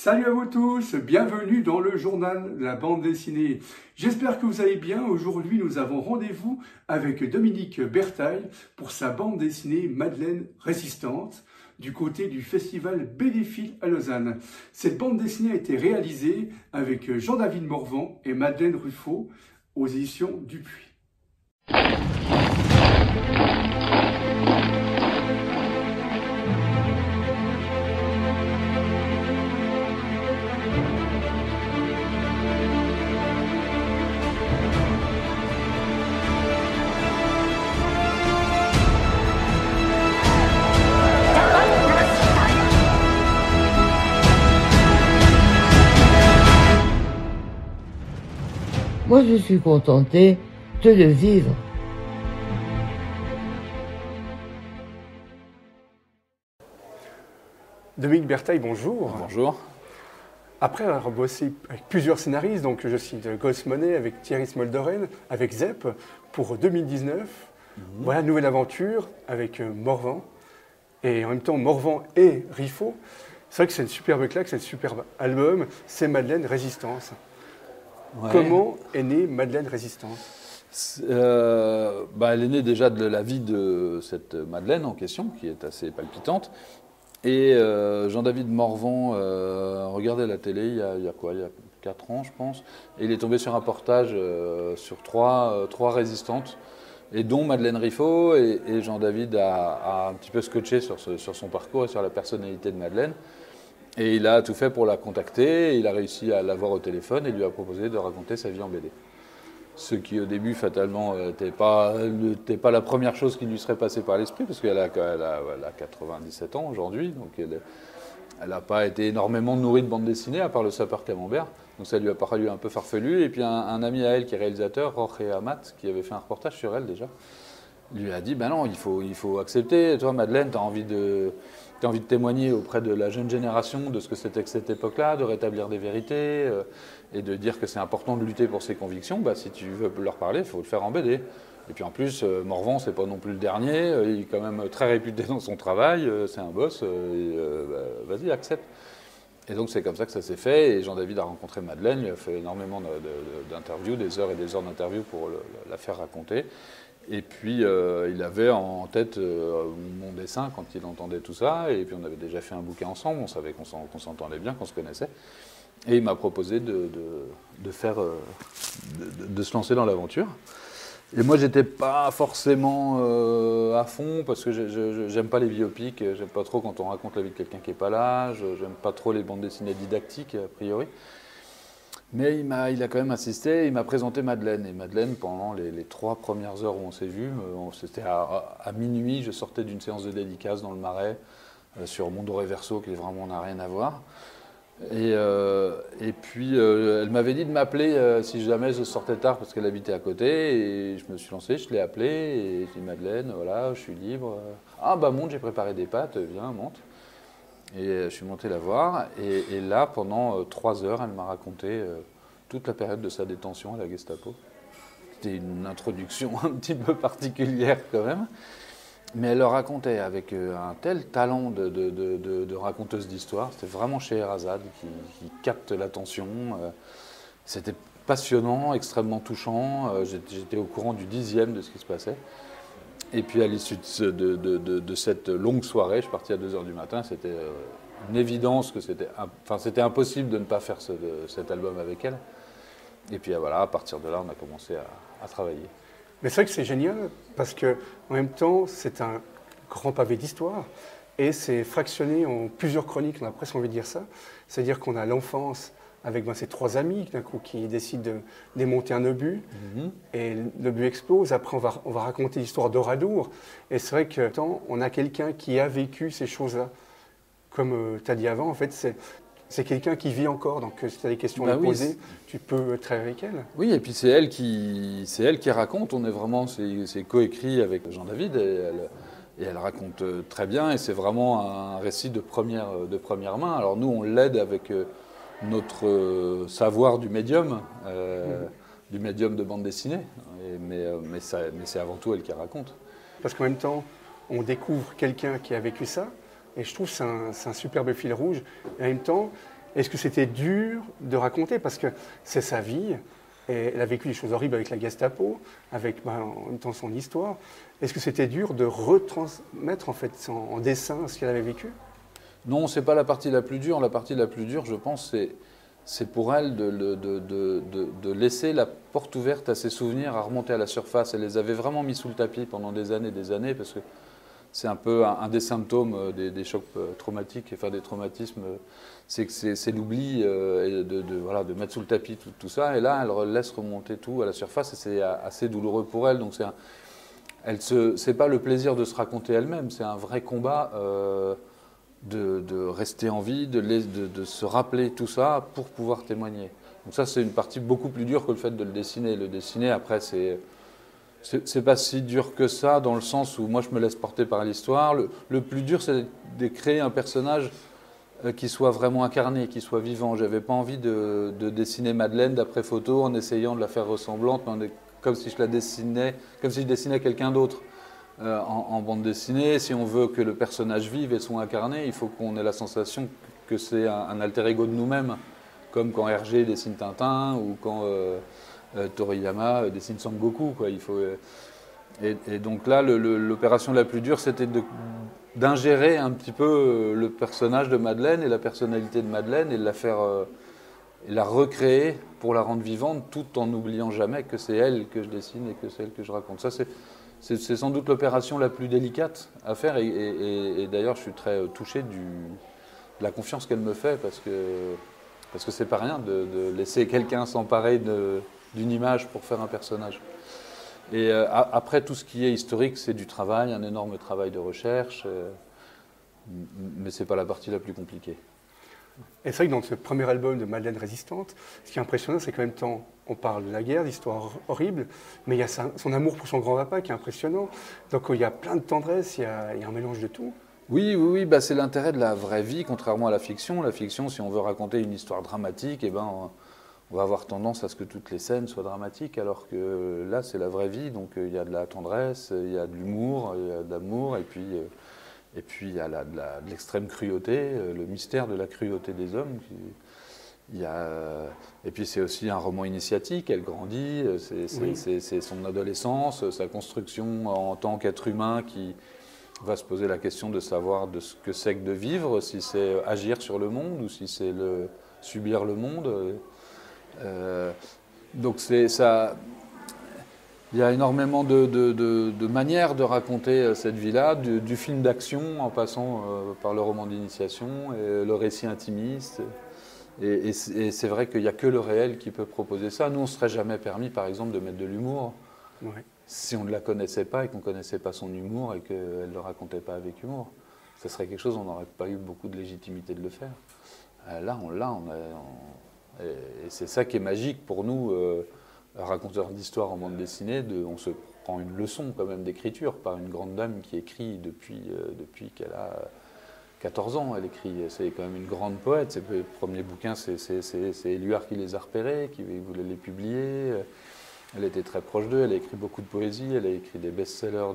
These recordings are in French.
Salut à vous tous, bienvenue dans le journal de la bande dessinée. J'espère que vous allez bien. Aujourd'hui, nous avons rendez-vous avec Dominique Bertheil pour sa bande dessinée Madeleine Résistante du côté du festival Bénéphile à Lausanne. Cette bande dessinée a été réalisée avec Jean-David Morvan et Madeleine Ruffo aux éditions Dupuis. Moi, je suis contentée de le vivre. Dominique Bertheil, bonjour. Bonjour. Après avoir bossé avec plusieurs scénaristes, donc je cite Ghost Money avec Thierry Smoldoren, avec Zep, pour 2019, voilà, nouvelle aventure avec Morvan, et en même temps Morvan et Ruffo. C'est vrai que c'est une superbe claque, c'est un superbe album, c'est Madeleine Résistance. Ouais. Comment est née Madeleine Résistance ? Elle est née déjà de la vie de cette Madeleine en question, qui est assez palpitante. Et Jean-David Morvan regardait la télé il y a 4 ans, je pense. Et il est tombé sur un reportage sur trois résistantes, et dont Madeleine Ruffo. Et Jean-David a un petit peu scotché sur son parcours et sur la personnalité de Madeleine. Et il a tout fait pour la contacter, il a réussi à l'avoir au téléphone et lui a proposé de raconter sa vie en BD. Ce qui au début, fatalement, n'était pas la première chose qui lui serait passée par l'esprit, parce qu'elle a 97 ans aujourd'hui, donc elle n'a pas été énormément nourrie de bande dessinée, à part le sapeur camembert. Donc ça lui a paru un peu farfelu. Et puis un ami à elle qui est réalisateur, Jorge Amat, qui avait fait un reportage sur elle déjà, lui a dit, ben non, il faut accepter. Toi, Madeleine, tu as envie de témoigner auprès de la jeune génération de ce que c'était que cette époque-là, de rétablir des vérités et de dire que c'est important de lutter pour ses convictions. Bah, si tu veux leur parler, il faut le faire en BD. Et puis en plus, Morvan, c'est pas non plus le dernier. Il est quand même très réputé dans son travail. C'est un boss. Vas-y, accepte. Et donc c'est comme ça que ça s'est fait. Et Jean-David a rencontré Madeleine. Il a fait énormément d'interviews, des heures et des heures d'interviews pour la faire raconter. Et puis, il avait en tête mon dessin quand il entendait tout ça. Et puis, on avait déjà fait un bouquin ensemble. On savait qu'on s'entendait bien, qu'on se connaissait. Et il m'a proposé de se lancer dans l'aventure. Et moi, j'étais pas forcément à fond, parce que j'aime pas les biopics. J'aime pas trop quand on raconte la vie de quelqu'un qui est pas là. J'aime pas trop les bandes dessinées didactiques, a priori. Mais il a quand même insisté, il m'a présenté Madeleine. Et Madeleine, pendant les 3 premières heures où on s'est vus, c'était à minuit, je sortais d'une séance de dédicace dans le Marais, sur Mondor et Verso, qui vraiment n'a rien à voir. Et puis, elle m'avait dit de m'appeler si jamais je sortais tard, parce qu'elle habitait à côté. Et je me suis lancé, je l'ai appelée, et je dis, Madeleine, voilà, je suis libre. Ah bah monte, j'ai préparé des pâtes, viens, monte. Et je suis monté la voir, et là, pendant 3 heures, elle m'a raconté toute la période de sa détention à la Gestapo. C'était une introduction un petit peu particulière quand même, mais elle le racontait avec un tel talent de raconteuse d'histoire. C'était vraiment Scheherazade qui capte l'attention. C'était passionnant, extrêmement touchant. J'étais au courant du 10e de ce qui se passait. Et puis à l'issue de cette longue soirée, je suis parti à 2h du matin, c'était une évidence que c'était impossible de ne pas faire cet album avec elle. Et puis voilà, à partir de là, on a commencé à travailler. Mais c'est vrai que c'est génial, parce qu'en même temps, c'est un grand pavé d'histoire, et c'est fractionné en plusieurs chroniques, on a presque envie de dire ça. C'est-à-dire qu'on a l'enfance, avec ces 3 amis d'un coup qui décident de démonter un obus, et l'obus explose. Après, on va raconter l'histoire d'Oradour. Et c'est vrai que on a quelqu'un qui a vécu ces choses-là. Comme tu as dit avant, en fait, c'est quelqu'un qui vit encore. Donc, si tu as des questions à lui poser, tu peux travailler avec elle. Oui, et puis c'est elle qui raconte. On est vraiment, c'est coécrit avec Jean-David, et elle raconte très bien. Et c'est vraiment un récit de première main. Alors nous, on l'aide avec notre savoir du médium de bande dessinée, mais c'est avant tout elle qui raconte. Parce qu'en même temps, on découvre quelqu'un qui a vécu ça, et je trouve que c'est un superbe fil rouge. Et en même temps, Est-ce que c'était dur de raconter? Parce que c'est sa vie, et elle a vécu des choses horribles avec la Gestapo, avec en même temps son histoire. Est-ce que c'était dur de retransmettre en fait en dessin ce qu'elle avait vécu? Non, c'est pas la partie la plus dure. La partie la plus dure, je pense, c'est pour elle de laisser la porte ouverte à ses souvenirs, à remonter à la surface. Elle les avait vraiment mis sous le tapis pendant des années, parce que c'est un peu un des symptômes des chocs traumatiques, enfin des traumatismes, c'est que c'est l'oubli voilà, de mettre sous le tapis tout ça. Et là, elle laisse remonter tout à la surface et c'est assez douloureux pour elle. Donc c'est pas le plaisir de se raconter elle-même, c'est un vrai combat de rester en vie, de se rappeler tout ça pour pouvoir témoigner. Donc ça, c'est une partie beaucoup plus dure que le fait de le dessiner. Le dessiner, après, c'est pas si dur que ça, dans le sens où moi, je me laisse porter par l'histoire. Le plus dur, c'est de créer un personnage qui soit vraiment incarné, qui soit vivant. J'avais pas envie de dessiner Madeleine d'après photo en essayant de la faire ressemblante, comme si je la dessinais, comme si je dessinais quelqu'un d'autre. En bande dessinée, si on veut que le personnage vive et soit incarné, il faut qu'on ait la sensation que c'est un alter ego de nous-mêmes, comme quand Hergé dessine Tintin ou quand Toriyama dessine Sangoku, quoi. Et donc là, l'opération la plus dure, c'était d'ingérer un petit peu le personnage de Madeleine et la personnalité de Madeleine et de la faire, et la recréer pour la rendre vivante, tout en n'oubliant jamais que c'est elle que je dessine et que c'est elle que je raconte. Ça, c'est sans doute l'opération la plus délicate à faire et d'ailleurs je suis très touché de la confiance qu'elle me fait parce que c'est pas rien de laisser quelqu'un s'emparer d'une image pour faire un personnage. Et après tout ce qui est historique, c'est du travail, un énorme travail de recherche, mais c'est pas la partie la plus compliquée. Et c'est vrai que dans ce premier album de Madeleine Résistante, ce qui est impressionnant, c'est qu'en même temps, on parle de la guerre, d'histoires horribles, mais il y a son amour pour son grand-papa qui est impressionnant. Donc il y a plein de tendresse, il y a un mélange de tout. Oui, bah, c'est l'intérêt de la vraie vie, contrairement à la fiction. La fiction, si on veut raconter une histoire dramatique, eh ben, on va avoir tendance à ce que toutes les scènes soient dramatiques, alors que là, c'est la vraie vie. Donc il y a de la tendresse, il y a de l'humour, il y a de l'amour, et puis il y a de l'extrême cruauté, le mystère de la cruauté des hommes. Et puis c'est aussi un roman initiatique, elle grandit, c'est son adolescence, sa construction en tant qu'être humain qui va se poser la question de savoir de ce que c'est que de vivre, si c'est agir sur le monde ou si c'est subir le monde. Donc c'est ça. Il y a énormément de manières de raconter cette vie-là, du film d'action en passant par le roman d'initiation et le récit intimiste. Et c'est vrai qu'il n'y a que le réel qui peut proposer ça. Nous, on ne se serait jamais permis, par exemple, de mettre de l'humour si on ne la connaissait pas et qu'on ne connaissait pas son humour et qu'elle ne le racontait pas avec humour. Ce serait quelque chose, on n'aurait pas eu beaucoup de légitimité de le faire. Là, on l'a. Et c'est ça qui est magique pour nous. Raconteur d'histoire en bande dessinée, on se prend une leçon quand même d'écriture par une grande dame qui écrit depuis qu'elle a 14 ans. Elle écrit, c'est quand même une grande poète. Ses premiers bouquins, c'est Éluard qui les a repérés, qui voulait les publier. Elle était très proche d'eux, elle a écrit beaucoup de poésie, elle a écrit des best-sellers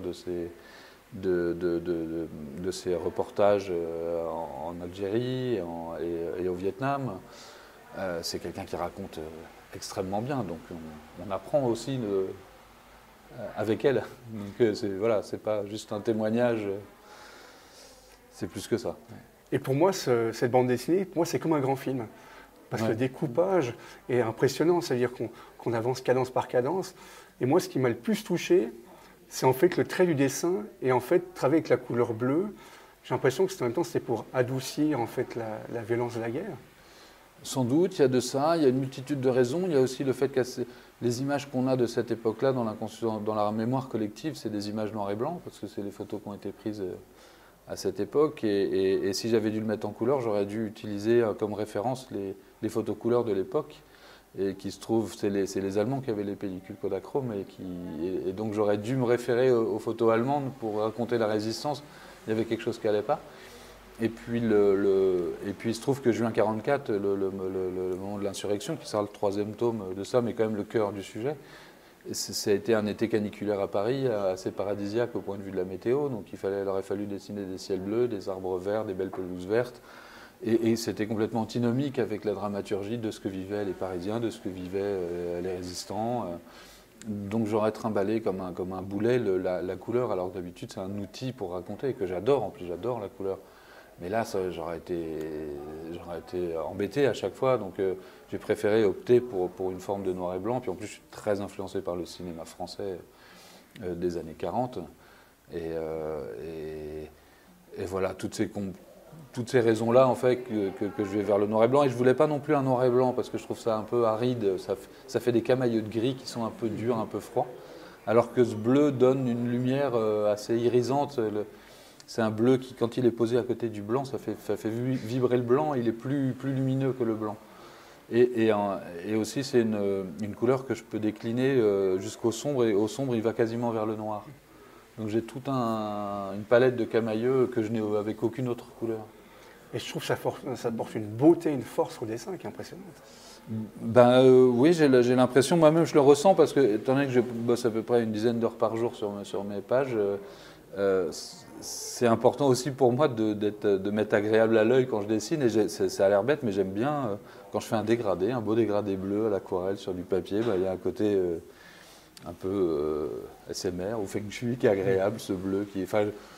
de ses reportages en Algérie et au Vietnam. C'est quelqu'un qui raconte extrêmement bien, donc on apprend aussi avec elle. Donc c'est pas juste un témoignage, c'est plus que ça. Et pour moi, cette bande dessinée, pour moi, c'est comme un grand film. Parce que le découpage est impressionnant, c'est-à-dire qu'on avance cadence par cadence. Et moi, ce qui m'a le plus touché, c'est en fait que le trait du dessin est en fait travaillé avec la couleur bleue. J'ai l'impression que en même temps, c'était pour adoucir en fait la violence de la guerre. Sans doute, il y a de ça, il y a une multitude de raisons. Il y a aussi le fait que les images qu'on a de cette époque-là dans la mémoire collective, c'est des images noir et blanc, parce que c'est les photos qui ont été prises à cette époque. Et si j'avais dû le mettre en couleur, j'aurais dû utiliser comme référence les photos couleurs de l'époque. Et qui se trouvent, c'est les Allemands qui avaient les pellicules Kodachrome. Et donc j'aurais dû me référer aux photos allemandes pour raconter la résistance. Il y avait quelque chose qui n'allait pas. Et puis il se trouve que juin 1944, le moment de l'insurrection, qui sera le 3e tome de ça, mais quand même le cœur du sujet, ça a été un été caniculaire à Paris, assez paradisiaque au point de vue de la météo. Donc il aurait fallu dessiner des ciels bleus, des arbres verts, des belles pelouses vertes. Et c'était complètement antinomique avec la dramaturgie de ce que vivaient les Parisiens, de ce que vivaient les résistants. Donc j'aurais trimballé comme un boulet la couleur, alors que d'habitude c'est un outil pour raconter, que j'adore, en plus j'adore la couleur. Mais là, j'aurais été embêté à chaque fois, donc j'ai préféré opter pour une forme de noir et blanc. Puis en plus, je suis très influencé par le cinéma français des années 40. Et voilà, toutes ces raisons-là, en fait, que je vais vers le noir et blanc. Et je ne voulais pas non plus un noir et blanc, parce que je trouve ça un peu aride. Ça fait des camailleux de gris qui sont un peu durs, un peu froids. Alors que ce bleu donne une lumière assez irisante. C'est un bleu qui, quand il est posé à côté du blanc, ça fait vibrer le blanc, il est plus lumineux que le blanc. Et aussi, c'est une couleur que je peux décliner jusqu'au sombre, et au sombre, il va quasiment vers le noir. Donc j'ai toute une palette de camailleux que je n'ai avec aucune autre couleur. Et je trouve que ça porte une beauté, une force au dessin qui est impressionnante. Oui, j'ai l'impression, moi-même je le ressens, parce que, étant donné que je bosse à peu près une dizaine d'heures par jour sur mes pages, c'est important aussi pour moi de m'être agréable à l'œil quand je dessine, et ça a l'air bête, mais j'aime bien quand je fais un beau dégradé bleu à l'aquarelle sur du papier, il y a un côté un peu SMR ou Feng Shui qui est agréable, ce bleu qui est...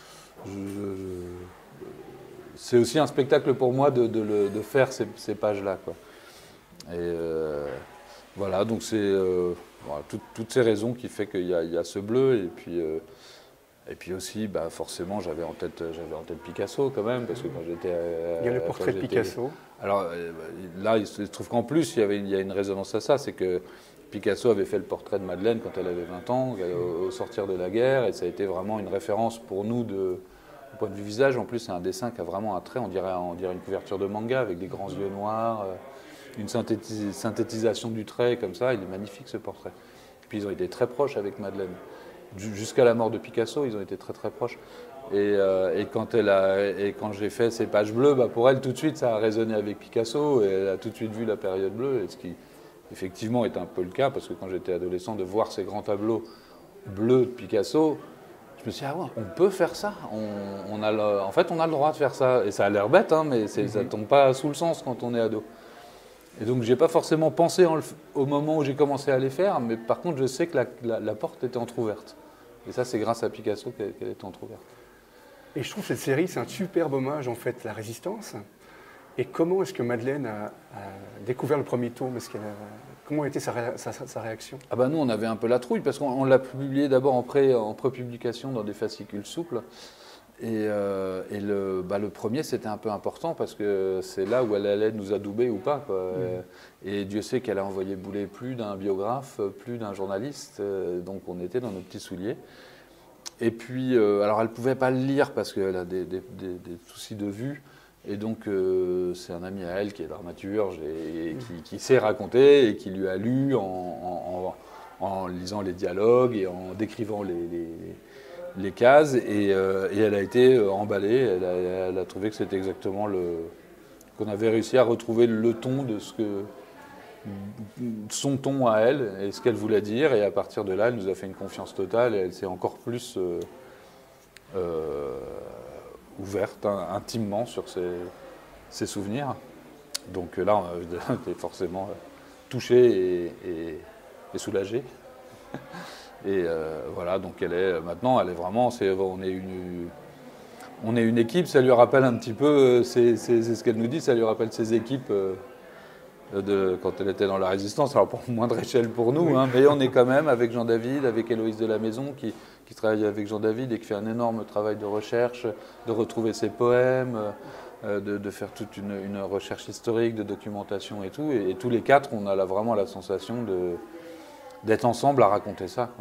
c'est aussi un spectacle pour moi de faire ces pages-là, quoi. Et voilà, donc c'est voilà, toutes ces raisons qui fait qu'il y a ce bleu, et puis aussi, forcément, j'avais en tête Picasso quand même, parce que quand j'étais... Il y a le portrait de Picasso. Alors là, il se trouve qu'en plus, il y a une résonance à ça, c'est que Picasso avait fait le portrait de Madeleine quand elle avait 20 ans, au sortir de la guerre, et ça a été vraiment une référence pour nous du point de vue visage. En plus, c'est un dessin qui a vraiment un trait, on dirait une couverture de manga avec des grands yeux noirs, une synthétisation du trait comme ça. Il est magnifique, ce portrait. Et puis ils ont été très proches avec Madeleine. Jusqu'à la mort de Picasso, ils ont été très très proches. Et quand j'ai fait ces pages bleues, pour elle, tout de suite, ça a résonné avec Picasso, et elle a tout de suite vu la période bleue, et ce qui effectivement est un peu le cas, parce que quand j'étais adolescent, de voir ces grands tableaux bleus de Picasso, je me suis dit, ah ouais, on peut faire ça, en fait, on a le droit de faire ça. Et ça a l'air bête, mais ça ne tombe pas sous le sens quand on est ado. Et donc, je n'ai pas forcément pensé au moment où j'ai commencé à les faire, mais par contre, je sais que la porte était entrouverte. Et ça, c'est grâce à Picasso qu'elle était entrouverte. Et je trouve que cette série, c'est un superbe hommage, en fait, à la résistance. Et comment est-ce que Madeleine a découvert le premier tome? Comment a été sa réaction? Nous, on avait un peu la trouille, parce qu'on l'a publié d'abord en pré-publication dans des fascicules souples. Et le premier, c'était un peu important, parce que c'est là où elle allait nous adouber ou pas, quoi. Et Dieu sait qu'elle a envoyé bouler plus d'un biographe, plus d'un journaliste, donc on était dans nos petits souliers. Et puis, alors elle ne pouvait pas le lire parce qu'elle a des soucis de vue. Et donc, c'est un ami à elle qui est dramaturge et qui sait raconter, et qui lui a lu en lisant les dialogues et en décrivant les cases. Et elle a été emballée. Elle a trouvé que c'était exactement qu'on avait réussi à retrouver le ton de son ton à elle et ce qu'elle voulait dire. Et à partir de là, elle nous a fait une confiance totale, et elle s'est encore plus ouverte intimement sur ses souvenirs. Donc là, on est forcément touché et soulagé. Et voilà, donc maintenant, elle est vraiment, on est une équipe. Ça lui rappelle un petit peu, c'est ce qu'elle nous dit, ça lui rappelle ses équipes quand elle était dans la Résistance. Alors pour moindre échelle pour nous, oui. Mais on est quand même avec Jean-David, avec Héloïse de la Maison, qui travaille avec Jean-David et qui fait un énorme travail de recherche, de retrouver ses poèmes, de faire toute une recherche historique, de documentation et tout. Et tous les quatre, on a vraiment la sensation d'être ensemble à raconter ça.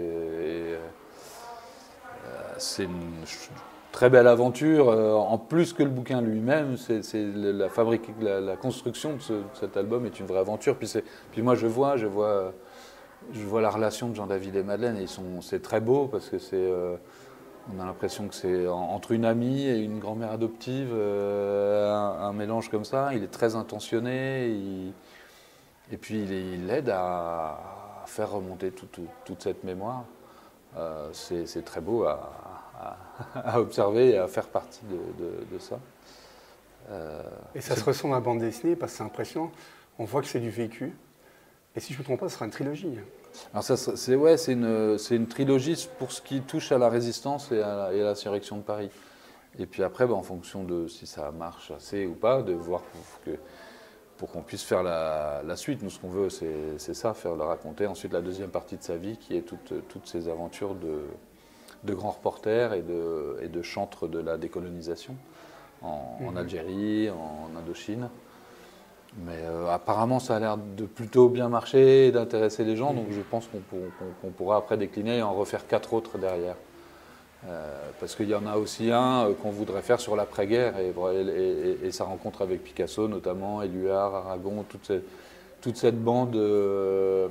C'est une très belle aventure. En plus que le bouquin lui-même, la construction de cet album est une vraie aventure. Puis moi, je vois la relation de Jean-David et Madeleine, et c'est très beau, parce que on a l'impression que c'est entre une amie et une grand-mère adoptive, un mélange comme ça. Il est très intentionné, et puis il aide à faire remonter toute cette mémoire. C'est très beau à observer et à faire partie de ça. Et ça se ressent dans la bande dessinée parce que c'est impressionnant. On voit que c'est du vécu. Et si je ne me trompe pas, ce sera une trilogie. Alors c'est une trilogie pour ce qui touche à la résistance et à l'insurrection de Paris. Et puis après, en fonction de si ça marche assez ou pas, de voir pour qu'on puisse faire la suite. Nous, ce qu'on veut, c'est ça, le raconter. Ensuite, la deuxième partie de sa vie, qui est toutes ces aventures de grands reporters et de chantres de la décolonisation en Algérie, en Indochine. Mais apparemment, ça a l'air de plutôt bien marcher et d'intéresser les gens, donc je pense qu'on pourra après décliner et en refaire 4 autres derrière. Parce qu'il y en a aussi un qu'on voudrait faire sur l'après-guerre et sa rencontre avec Picasso notamment, Éluard, Aragon, toute cette bande de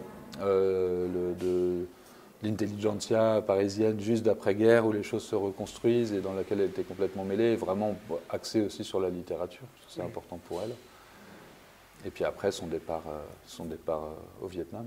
l'intelligentsia parisienne juste d'après-guerre où les choses se reconstruisent et dans laquelle elle était complètement mêlée, et vraiment axée aussi sur la littérature, parce que c'est important pour elle. Et puis après son départ au Vietnam.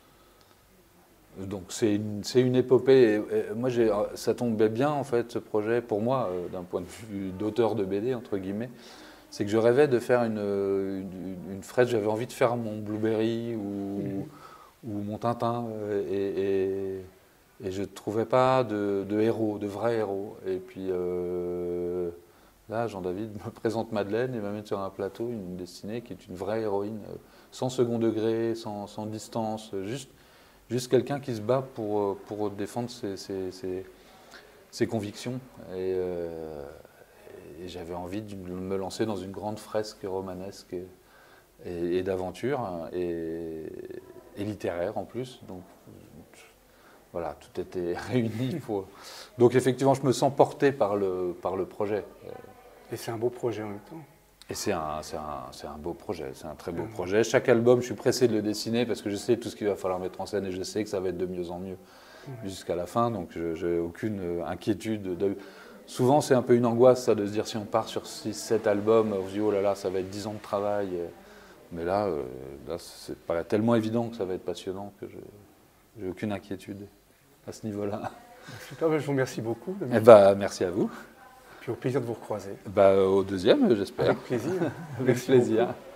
Donc c'est une épopée. Et moi, ça tombait bien en fait ce projet pour moi, d'un point de vue d'auteur de BD entre guillemets. C'est que je rêvais de faire une fresque. J'avais envie de faire mon Blueberry ou mon Tintin, et je ne trouvais pas de héros, de vrais héros. Et puis là, Jean-David me présente Madeleine et m'amène sur un plateau une destinée qui est une vraie héroïne, sans second degré, sans distance, juste quelqu'un qui se bat pour défendre ses convictions. Et j'avais envie de me lancer dans une grande fresque romanesque et d'aventure, et littéraire en plus. Donc voilà, tout était réuni. Donc effectivement, je me sens porté par le projet. Et c'est un beau projet en même temps. Et c'est un beau projet, c'est un très beau projet. Chaque album, je suis pressé de le dessiner parce que je sais tout ce qu'il va falloir mettre en scène et je sais que ça va être de mieux en mieux jusqu'à la fin. Donc je n'ai aucune inquiétude. Souvent, c'est un peu une angoisse ça, de se dire si on part sur 6-7 albums, on se dit oh là là, ça va être 10 ans de travail. Mais là ça paraît tellement évident que ça va être passionnant que je n'ai aucune inquiétude à ce niveau-là. Super, je vous remercie beaucoup. Merci à vous. Puis au plaisir de vous recroiser. Au deuxième, j'espère. Avec plaisir. Avec plaisir. Beaucoup.